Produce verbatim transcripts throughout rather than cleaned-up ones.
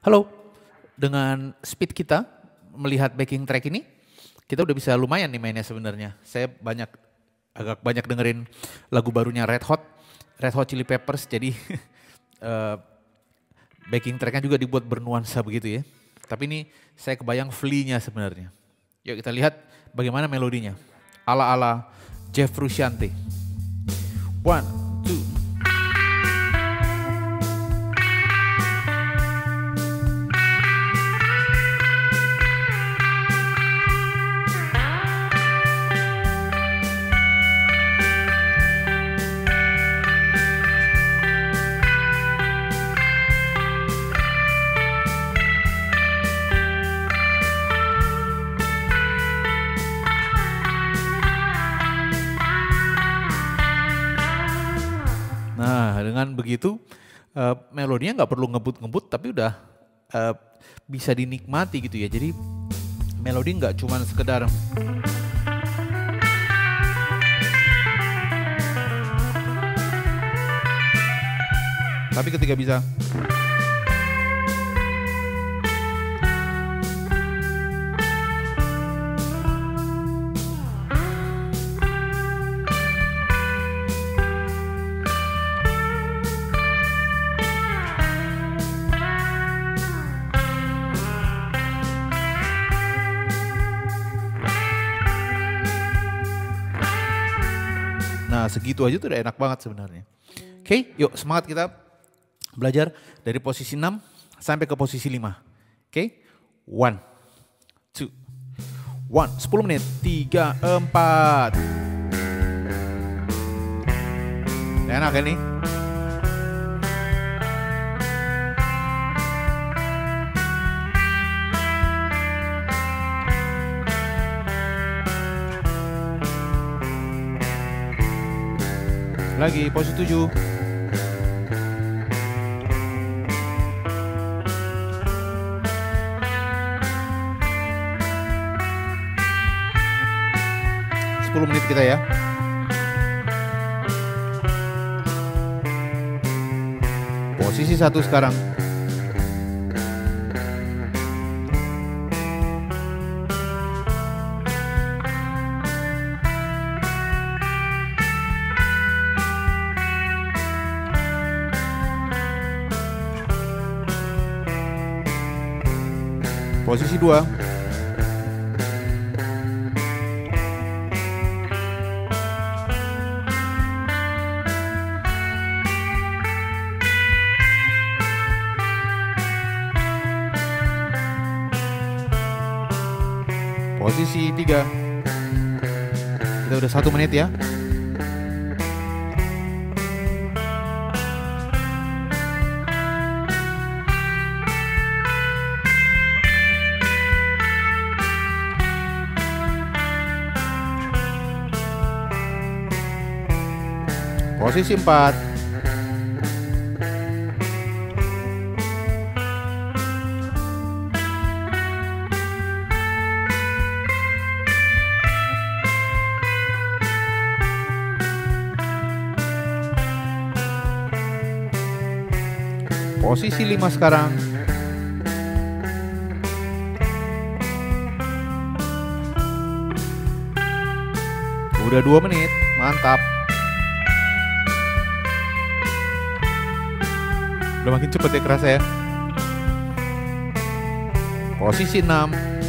Halo, dengan speed kita melihat backing track ini, kita udah bisa lumayan nih mainnya sebenarnya. Saya banyak agak banyak dengerin lagu barunya Red Hot, Red Hot Chili Peppers, jadi uh, backing tracknya juga dibuat bernuansa begitu ya. Tapi ini saya kebayang Flea-nya sebenarnya. Yuk kita lihat bagaimana melodinya. Ala-ala Jeff Frusciante. One, two. Nah dengan begitu uh, melodinya nggak perlu ngebut-ngebut tapi udah uh, bisa dinikmati gitu ya. Jadi melodi nggak cuma sekedar tapi ketika bisa nah segitu aja tuh udah enak banget sebenarnya. Oke, okay, yuk semangat kita belajar dari posisi enam sampai ke posisi lima. Oke, okay? one, two, one, sepuluh menit, tiga, empat. Enak ini. Lagi posisi tujuh. sepuluh menit kita ya. Posisi satu sekarang. Posisi dua. Posisi tiga. Kita udah satu menit ya. Posisi empat. Posisi lima sekarang. Udah dua menit, mantap. Udah makin cepet ya kerasa ya. Posisi enam.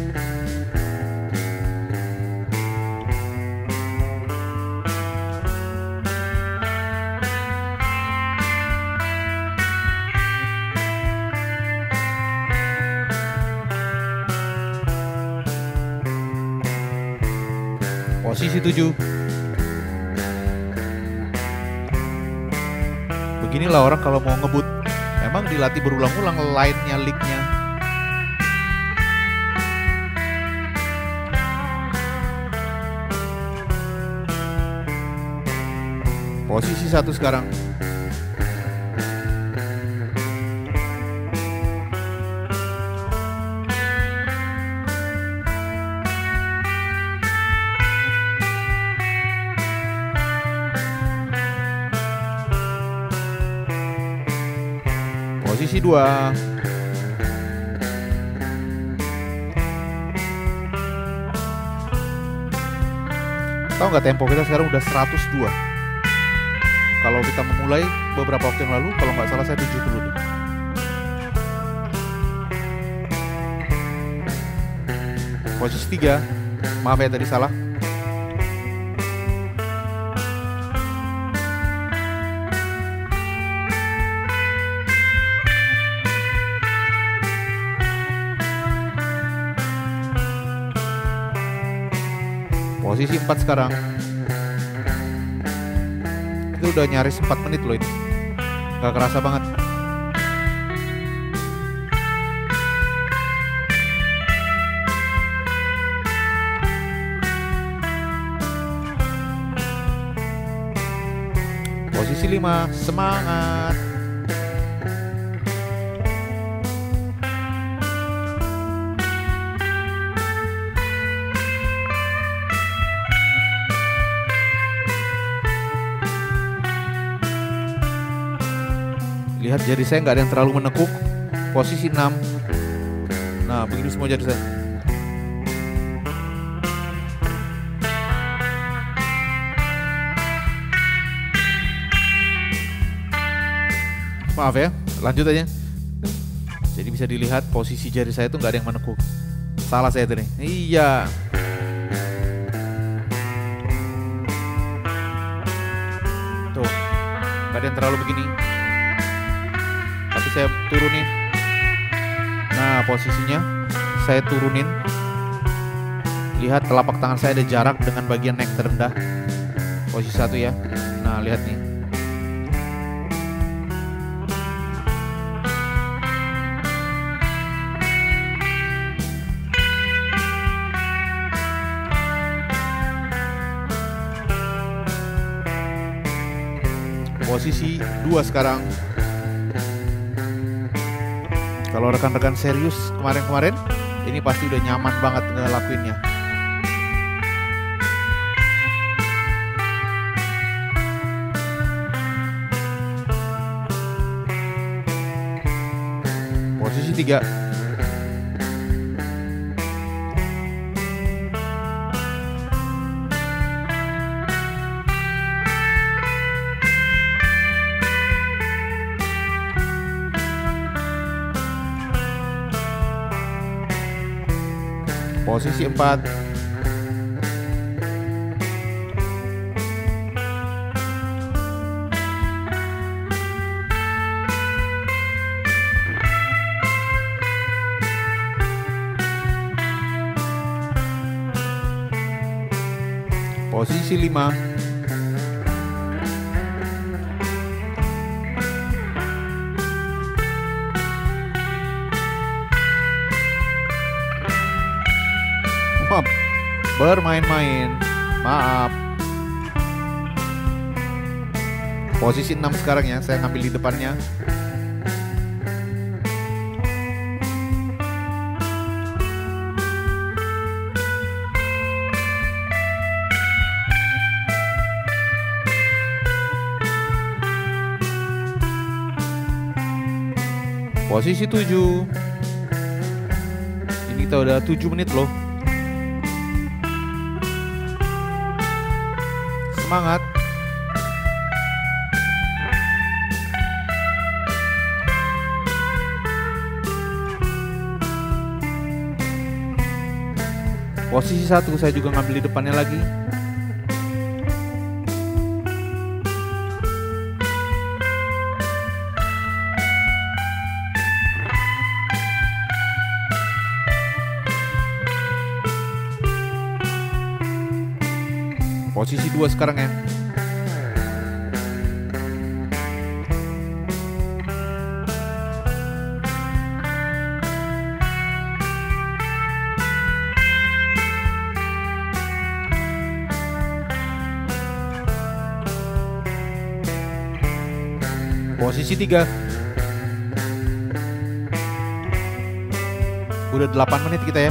Posisi tujuh. Beginilah orang kalau mau ngebut. Memang dilatih berulang-ulang line-nya, lick-nya. Posisi satu sekarang. Posisi dua. Tahu nggak tempo kita sekarang udah seratus dua. Kalau kita memulai beberapa waktu yang lalu, kalau nggak salah saya tujuh puluh deh. Posisi tiga, maaf ya tadi salah. Posisi empat sekarang. Itu udah nyaris empat menit loh ini. Gak kerasa banget. Posisi lima, semangat. Lihat jari saya nggak ada yang terlalu menekuk. Posisi enam. Nah begini semua jari saya. Maaf ya, lanjut aja. Jadi bisa dilihat posisi jari saya tuh nggak ada yang menekuk. Salah saya tadi. Iya. Tuh, nggak ada yang terlalu begini. Tapi saya turunin. Nah posisinya saya turunin. Lihat telapak tangan saya ada jarak dengan bagian neck terendah. Posisi satu ya. Nah lihat nih. Posisi dua sekarang. Kalau rekan-rekan serius kemarin-kemarin, ini pasti udah nyaman banget ngelakuinnya. Posisi tiga. Posisi empat. Posisi lima. Maaf, bermain-main. Maaf. Posisi enam sekarang ya, saya ngambil di depannya. Posisi tujuh. Ini kita udah tujuh menit loh. Semangat. Posisi satu saya juga ngambil di depannya lagi. Posisi dua sekarang ya. Posisi tiga. Udah delapan menit kita ya.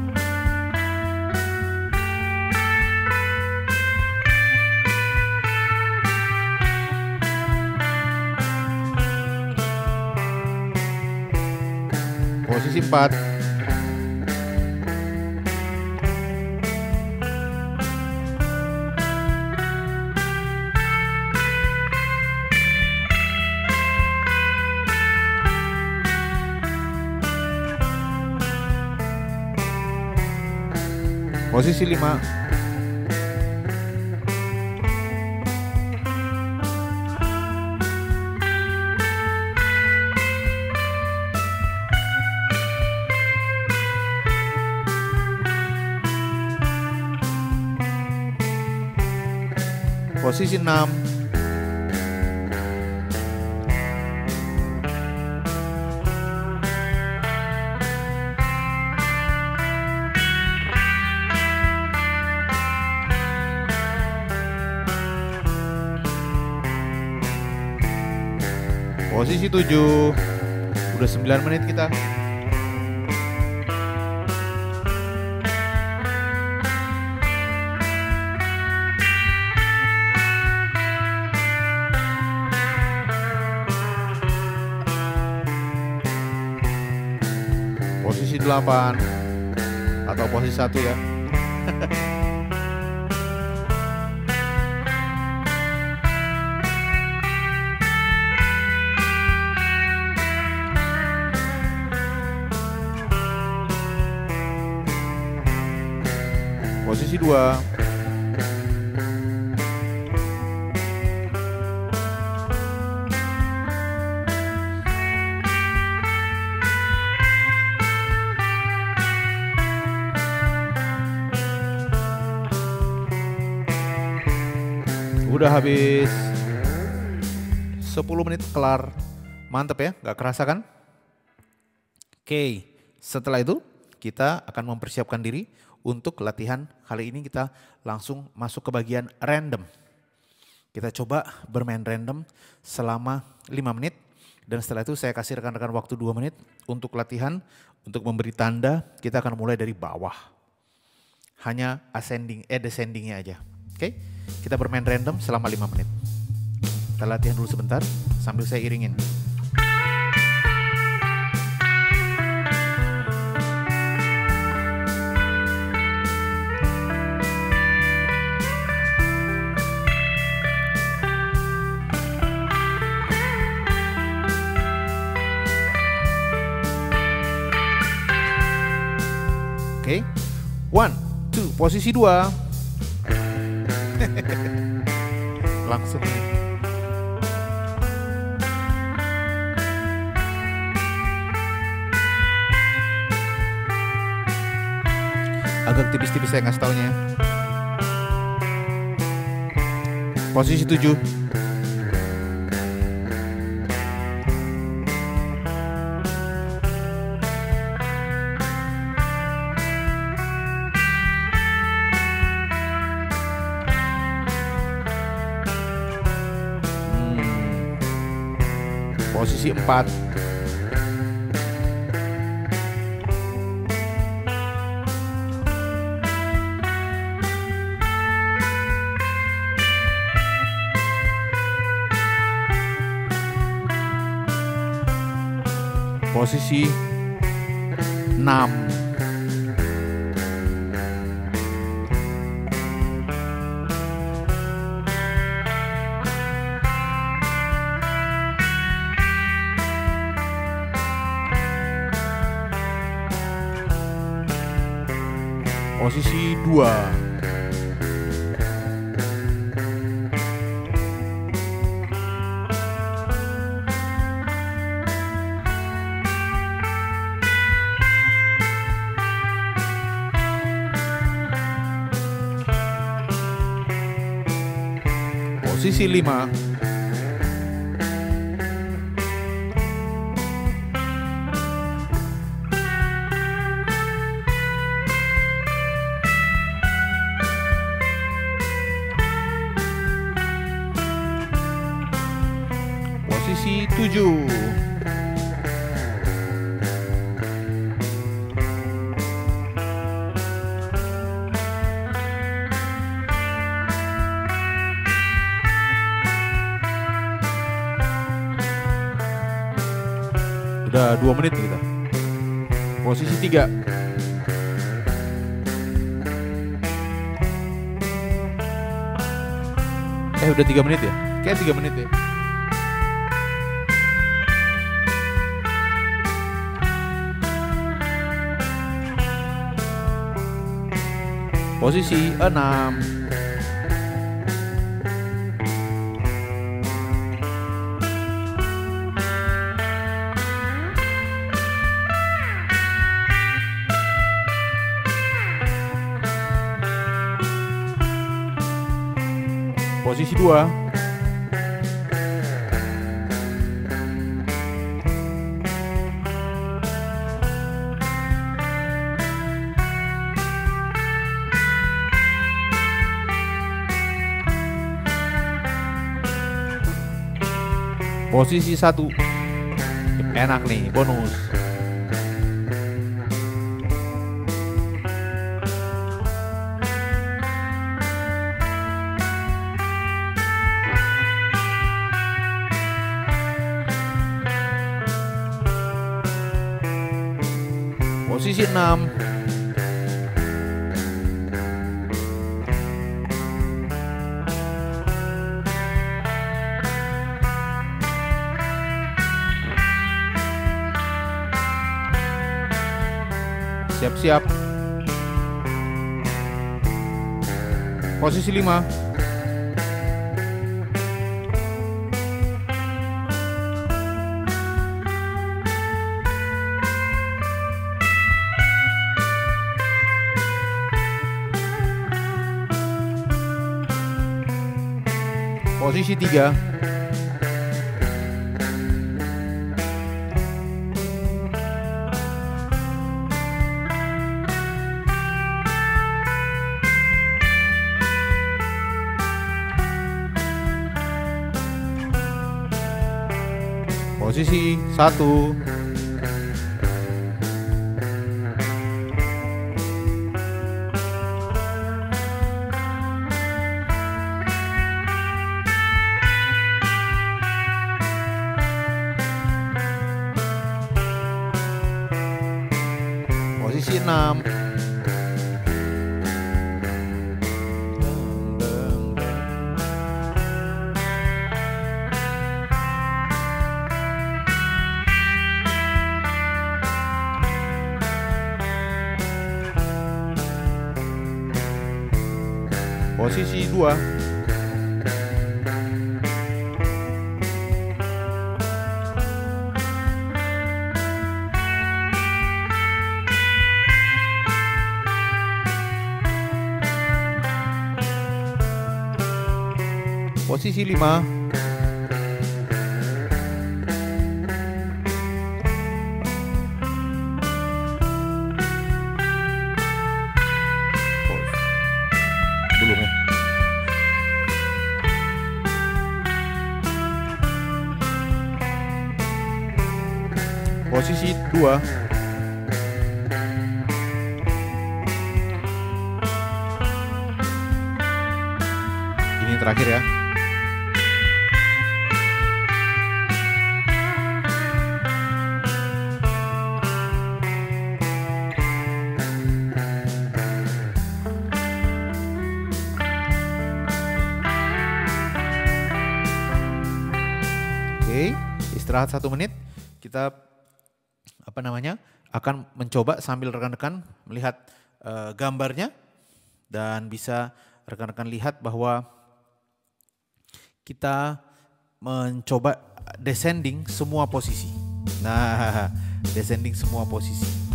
Posisi empat. Posisi lima. Posisi enam. Posisi tujuh. Udah sembilan menit kita. Posisi delapan atau posisi satu ya. Posisi dua. Udah habis sepuluh menit kelar. Mantep ya, gak kerasa kan? Oke, setelah itu kita akan mempersiapkan diri untuk latihan. Kali ini kita langsung masuk ke bagian random. Kita coba bermain random selama lima menit. Dan setelah itu saya kasih rekan-rekan waktu dua menit untuk latihan. Untuk memberi tanda kita akan mulai dari bawah. Hanya ascending, eh descendingnya aja. Oke, kita bermain random selama lima menit. Kita latihan dulu sebentar sambil saya iringin. Oke, one, two, posisi dua. Langsung. Agak tipis-tipis saya ngasih taunya. Posisi tujuh. Posisi empat. Posisi enam. Posisi dua. Posisi lima. Posisi tujuh. Udah dua menit kita. Posisi tiga. Eh udah tiga menit ya? Kayak tiga menit ya. Posisi enam. Posisi dua. Posisi satu. Enak nih, bonus. Posisi enam. Siap-siap. Posisi lima. Posisi tiga. Posisi satu. Posisi enam. Posisi dua. Posisi lima. Belum ya. Posisi dua. Ini terakhir ya. Oke, istirahat satu menit. Kita apa namanya akan mencoba sambil rekan-rekan melihat uh, gambarnya dan bisa rekan-rekan lihat bahwa kita mencoba descending semua posisi. Nah, descending semua posisi.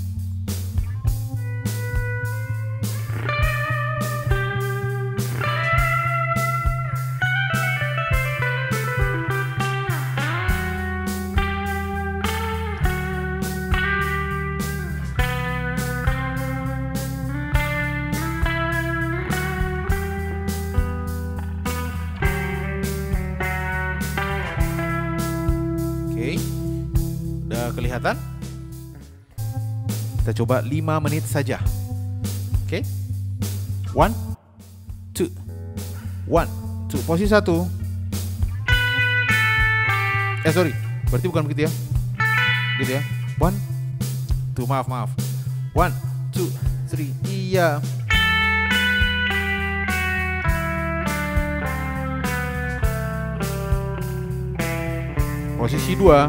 Kelihatan? Kita coba lima menit saja. Oke. Okay. One, two, one, two. Posisi satu. Eh sorry, berarti bukan begitu ya? Gitu ya? One, two. Maaf maaf. One, two, three. Iya. Posisi dua.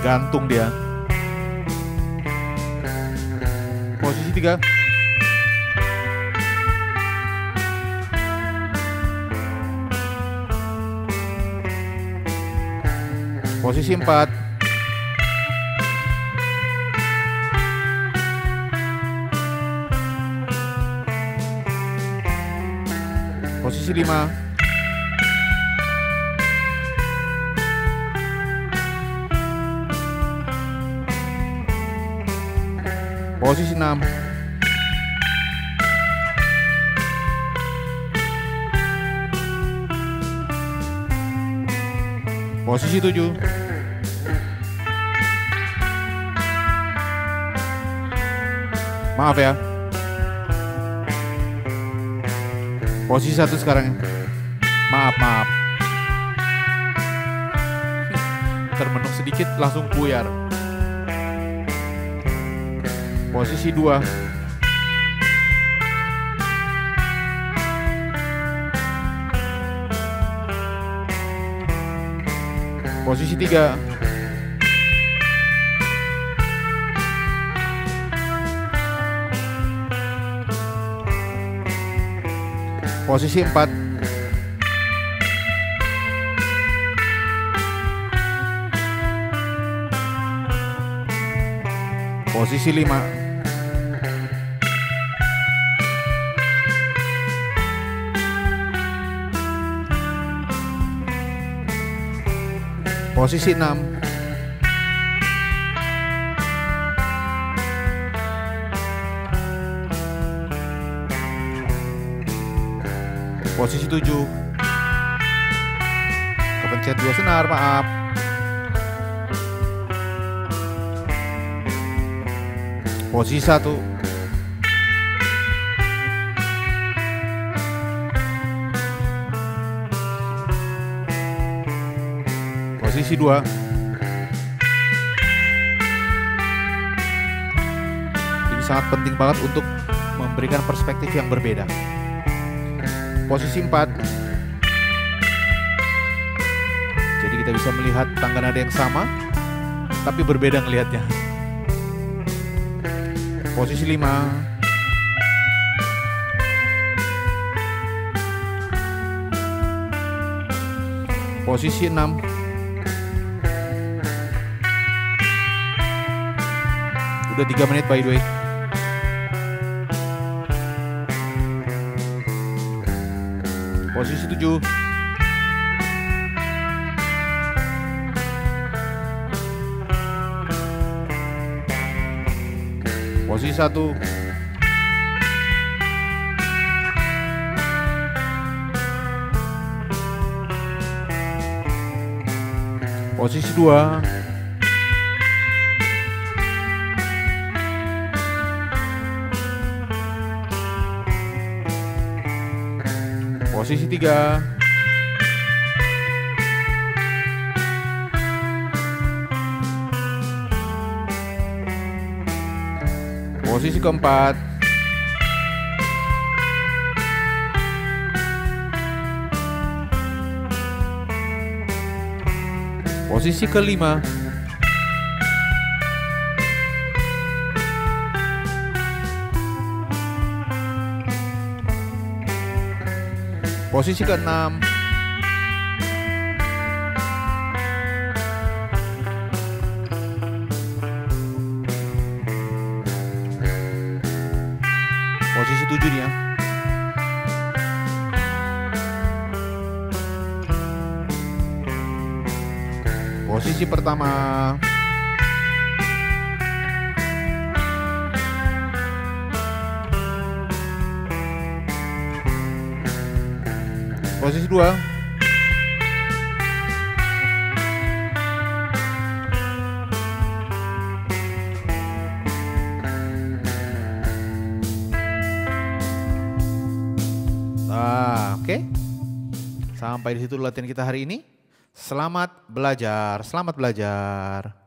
gantung dia. Posisi tiga. Posisi empat. Posisi lima. Posisi enam. Posisi tujuh. Maaf ya. Posisi satu sekarang. Maaf, maaf. Termenung sedikit langsung buyar. Posisi dua. Posisi tiga. Posisi empat. Posisi lima. Posisi enam. Posisi tujuh. Kepencet dua senar, maaf. Posisi satu. Posisi dua. Ini sangat penting banget untuk memberikan perspektif yang berbeda. Posisi empat. Jadi kita bisa melihat tangga nada yang sama, tapi berbeda ngelihatnya. Posisi lima. Posisi enam. Udah tiga menit by the way. Posisi tujuh. Posisi satu. Posisi dua. Posisi tiga. Posisi keempat. Posisi kelima. Posisi keenam. Posisi tujuh nih ya. Posisi pertama. Posisi dua. Nah, oke. Okay. Sampai di situ latihan kita hari ini. Selamat belajar, selamat belajar.